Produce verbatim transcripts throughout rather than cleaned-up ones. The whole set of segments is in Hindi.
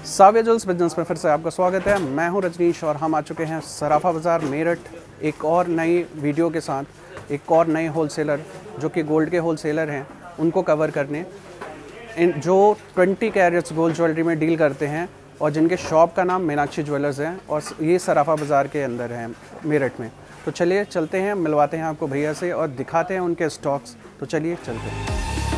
साविया ज्वेल्स बिजनेस में फिर से आपका स्वागत है। मैं हूं रजनीश और हम आ चुके हैं सराफा बाज़ार मेरठ एक और नई वीडियो के साथ, एक और नए होलसेलर जो कि गोल्ड के होलसेलर हैं उनको कवर करने, इन जो बीस कैरेट्स गोल्ड ज्वेलरी में डील करते हैं और जिनके शॉप का नाम मीनाक्षी ज्वेलर्स है और ये सराफा बाज़ार के अंदर है मेरठ में। तो चलिए चलते हैं, मिलवाते हैं आपको भैया से और दिखाते हैं उनके स्टॉक्स। तो चलिए चलते हैं।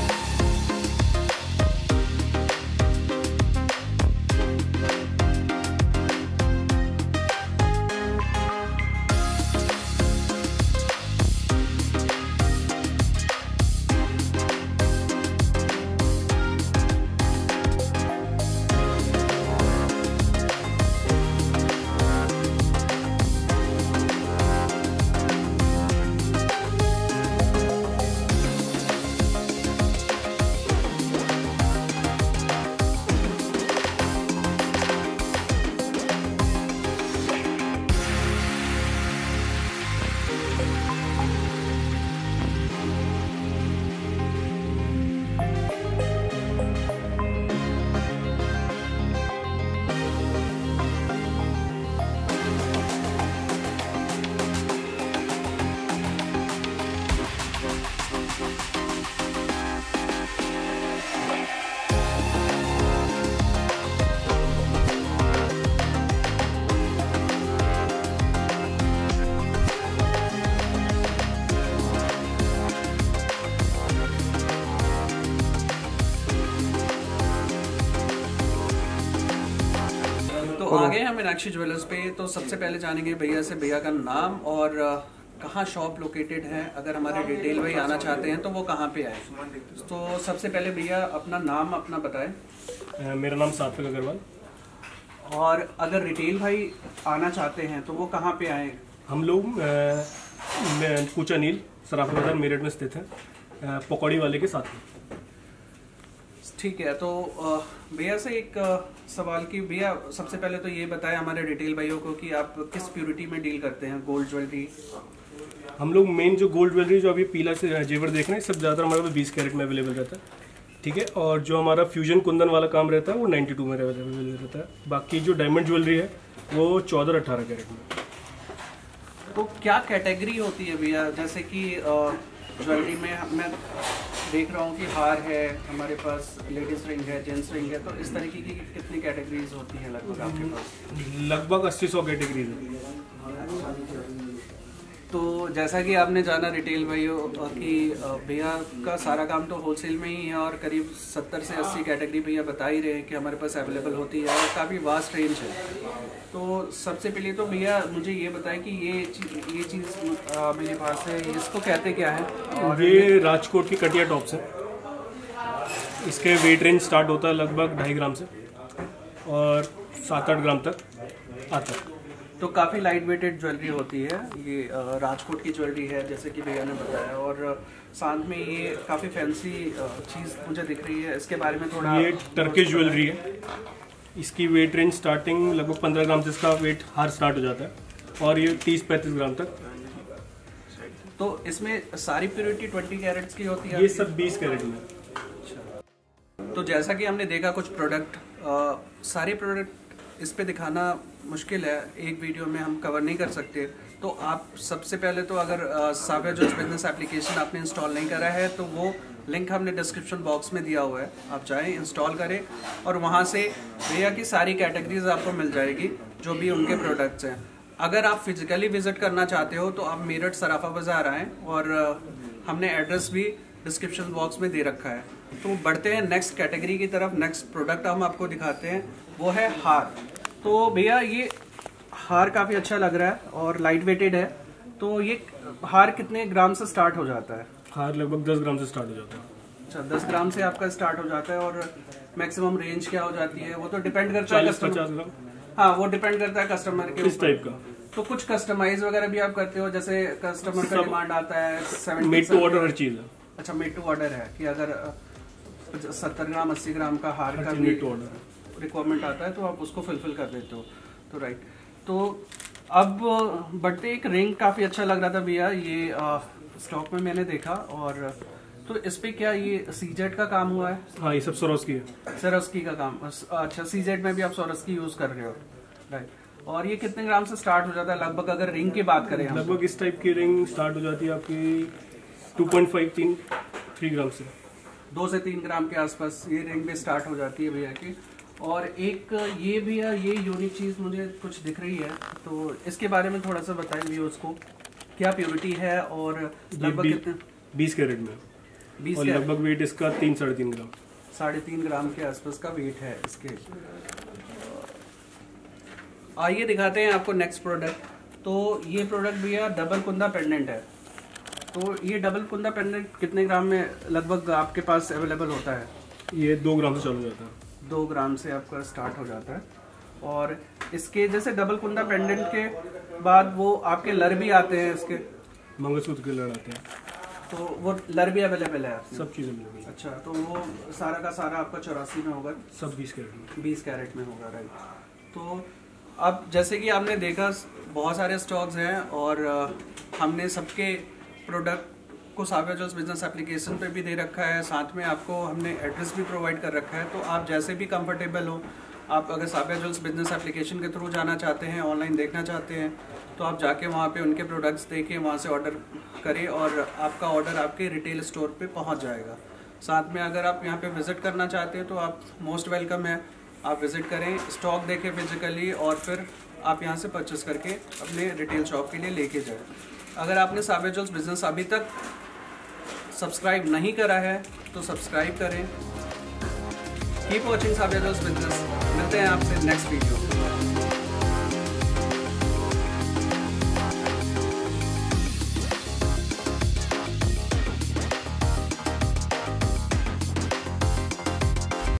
तो आगे हम मीनाक्षी ज्वेलर्स पे। तो सबसे पहले जानेंगे भैया से भैया का नाम और कहाँ शॉप लोकेटेड है। अगर हमारे डिटेल भाई आना चाहते हैं तो वो कहाँ पे आए। तो सबसे पहले भैया अपना नाम अपना बताएं। मेरा नाम सात्विक अग्रवाल। और अगर रिटेल भाई आना चाहते हैं तो वो कहाँ पे आए। हम लोग कूचा नील सराफा बाजार मेरठ में स्थित है, पकौड़ी वाले के साथ में। ठीक है। तो भैया से एक सवाल की, भैया सबसे पहले तो ये बताएं हमारे रिटेल भाइयों को कि आप किस प्योरिटी में डील करते हैं गोल्ड ज्वेलरी। हम लोग मेन जो गोल्ड ज्वेलरी जो अभी पीला से जेवर देख रहे हैं सब ज़्यादातर हमारे पास बीस कैरेट में अवेलेबल रहता है, ठीक है। और जो हमारा फ्यूजन कुंदन वाला काम रहता है वो नाइन्टी टू में अवेलेबल रहता है। बाकी जो डायमंड ज्वेलरी है वो चौदह अट्ठारह कैरेट में। तो क्या कैटेगरी होती है भैया, जैसे कि ज्वेलरी में मैं देख रहा हूँ कि हार है हमारे पास, लेडीज रिंग है, जेंट्स रिंग है, तो इस तरीके की कितनी कैटेगरीज होती हैं लगभग आपके पास। लगभग अस्सी सौ कैटेगरीज है। तो जैसा कि आपने जाना रिटेल भाइयों कि भैया का सारा काम तो होलसेल में ही है और करीब सत्तर से अस्सी कैटेगरी भैया बता ही रहे हैं कि हमारे पास अवेलेबल होती है और काफ़ी वास्ट रेंज है। तो सबसे पहले तो भैया मुझे ये बताएं कि ये ये चीज़ मेरे पास है, इसको कहते क्या है। और ये राजकोट की कटिया टॉप्स है। इसके वेट रेंज स्टार्ट होता है लगभग ढाई ग्राम से और सात आठ ग्राम तक आता है। तो काफ़ी लाइट वेटेड ज्वेलरी होती है। ये राजकोट की ज्वेलरी है जैसे कि भैया ने बताया, और साथ में ये काफ़ी फैंसी चीज़ मुझे दिख रही है, इसके बारे में थोड़ा। ये टर्किश ज्वेलरी है। इसकी वेट रेंज स्टार्टिंग लगभग पंद्रह ग्राम से इसका वेट हार स्टार्ट हो जाता है और ये तीस पैंतीस ग्राम तक। तो इसमें सारी प्योरिटी ट्वेंटी कैरेट्स की होती है। ये सब बीस कैरेट में। तो जैसा कि हमने देखा कुछ प्रोडक्ट, सारे प्रोडक्ट इस पे दिखाना मुश्किल है, एक वीडियो में हम कवर नहीं कर सकते। तो आप सबसे पहले तो अगर साविया ज्वेल्स बिजनेस एप्लीकेशन आपने इंस्टॉल नहीं करा है तो वो लिंक हमने डिस्क्रिप्शन बॉक्स में दिया हुआ है, आप जाएं इंस्टॉल करें और वहाँ से भैया की सारी कैटेगरीज आपको मिल जाएगी जो भी उनके प्रोडक्ट्स हैं। अगर आप फिजिकली विजिट करना चाहते हो तो आप मेरठ सराफा बाजार आएँ और हमने एड्रेस भी डिस्क्रिप्शन बॉक्स में दे रखा है। तो बढ़ते हैं नेक्स्ट कैटेगरी की तरफ। नेक्स्ट प्रोडक्ट हम आपको दिखाते हैं वो है हार। तो भैया ये हार काफ़ी अच्छा लग रहा है और लाइट वेटेड है। तो ये हार कितने ग्राम से स्टार्ट हो जाता है। हार लगभग दस ग्राम से स्टार्ट हो जाता है। अच्छा, दस ग्राम से आपका स्टार्ट हो जाता है और मैक्सिमम रेंज क्या हो जाती है वो तो डिपेंड करता है कस्टमर। हाँ, वो डिपेंड करता है कस्टमर के इस टाइप का। तो कुछ कस्टमाइज वगैरह भी आप करते हो, जैसे कस्टमर का डिमांड आता है मेड टू ऑर्डर हर चीज़ है। अच्छा, मेड टू ऑर्डर है कि अगर सत्तर ग्राम अस्सी ग्राम का हार का मेड टू ऑर्डर रिक्वायरमेंट आता है तो आप उसको फुलफिल कर देते हो। तो राइट, तो अब बढ़ते, एक रिंग काफ़ी अच्छा लग रहा था भैया, ये स्टॉक में मैंने देखा। और तो इस पे क्या ये सीजेड का काम हुआ है? हाँ, ये सब सोरोस्की है। सोरोस्की का काम, अच्छा। सीजेड में भी आप सोरोस्की यूज कर रहे हो, राइट। और ये कितने ग्राम से स्टार्ट हो जाता है लगभग, अगर रिंग की बात करें? लगभग इस टाइप की रिंग स्टार्ट हो जाती है आपकी टू पॉइंट फाइव तीन थ्री ग्राम से, दो से तीन ग्राम के आसपास ये रिंग भी स्टार्ट हो जाती है भैया की। और एक ये भैया ये यूनिक चीज मुझे कुछ दिख रही है, तो इसके बारे में थोड़ा सा बताएं व्यूअर्स को, क्या प्योरिटी है और लगभग कितने? बीस कैरेट में, बीस और लगभग वेट इसका तीन साढ़े तीन ग्राम साढ़े तीन ग्राम के आसपास का वेट है इसके। आइए दिखाते हैं आपको नेक्स्ट प्रोडक्ट। तो ये प्रोडक्ट भैया डबल कुंदा पेंडेंट है। तो ये डबल कुंदा पेंडेंट कितने ग्राम में लगभग आपके पास अवेलेबल होता है? ये दो ग्राम से चालू हो जाता है। दो ग्राम से आपका स्टार्ट हो जाता है। और इसके जैसे डबल कुंदा पेंडेंट के बाद वो आपके लर भी आते हैं, इसके मंगलसूत्र के लड़ आते हैं, तो वो लर भी अवेलेबल है आपके? सब चीज़ अवेलेबल। अच्छा, तो वो सारा का सारा आपका चौरासी में होगा? सब बीस कैरेट में। बीस कैरेट में होगा, राइट। तो अब जैसे कि आपने देखा बहुत सारे स्टॉक्स हैं और हमने सबके प्रोडक्ट को साबिया ज्वेल्स बिजनेस एप्लीकेशन पे भी दे रखा है, साथ में आपको हमने एड्रेस भी प्रोवाइड कर रखा है। तो आप जैसे भी कंफर्टेबल हो, आप अगर साबिया ज्वेल्स बिजनेस एप्लीकेशन के थ्रू जाना चाहते हैं, ऑनलाइन देखना चाहते हैं, तो आप जाके वहाँ पे उनके प्रोडक्ट्स देखें, वहाँ से ऑर्डर करें और आपका ऑर्डर आपके रिटेल स्टोर पे पहुँच जाएगा। साथ में अगर आप यहाँ पे विज़िट करना चाहते हैं तो आप मोस्ट वेलकम है, आप विज़िट करें, स्टॉक देखें फिजिकली और फिर आप यहाँ से परचेस करके अपने रिटेल शॉप के लिए लेके जाएं। अगर आपने साबिया ज्वेल्स बिजनेस अभी तक सब्सक्राइब नहीं करा है तो सब्सक्राइब करें। Keep watching Sabia jewels business. मिलते हैं आपसे नेक्स्ट वीडियो।